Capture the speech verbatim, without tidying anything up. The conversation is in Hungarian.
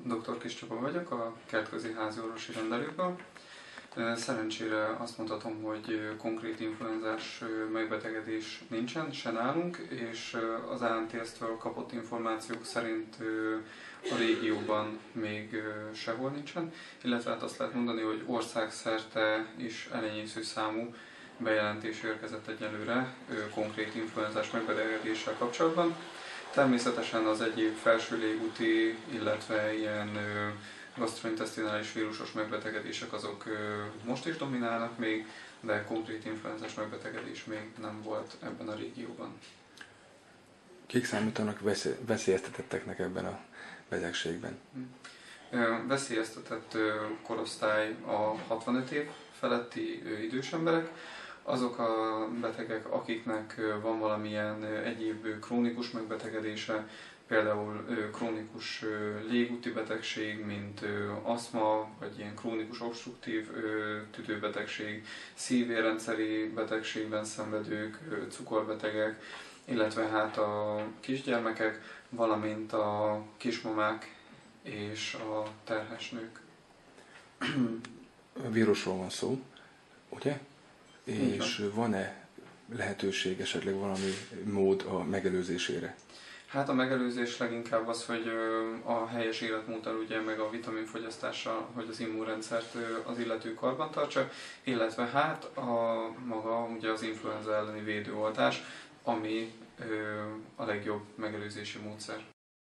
doktor Kis Csaba vagyok, a kertközi háziorvosi rendelőből. Szerencsére azt mondhatom, hogy konkrét influenzás megbetegedés nincsen, se nálunk, és az á en té es-től kapott információk szerint a régióban még sehol nincsen, illetve hát azt lehet mondani, hogy országszerte is elenyésző számú bejelentés érkezett egyelőre konkrét influenzás megbetegedéssel kapcsolatban. Természetesen az egyéb felső légúti, illetve ilyen gasztrointesztinális vírusos megbetegedések azok most is dominálnak még, de konkrét influenzás megbetegedés még nem volt ebben a régióban. Kik számítanak veszélyeztetetteknek ebben a betegségben? Veszélyeztetett korosztály a hatvanöt év feletti idős emberek, azok a betegek, akiknek van valamilyen egyéb krónikus megbetegedése, például krónikus légúti betegség, mint aszma, vagy ilyen krónikus obstruktív tüdőbetegség, szívérrendszeri betegségben szenvedők, cukorbetegek, illetve hát a kisgyermekek, valamint a kismamák és a terhes nők. Vírusról van szó, ugye? És van-e lehetőség, esetleg valami mód a megelőzésére? Hát a megelőzés leginkább az, hogy a helyes életmódtal, ugye, meg a vitaminfogyasztással, hogy az immunrendszert az illető karban tartsa, illetve hát a maga ugye az influenza elleni védőoltás, ami a legjobb megelőzési módszer.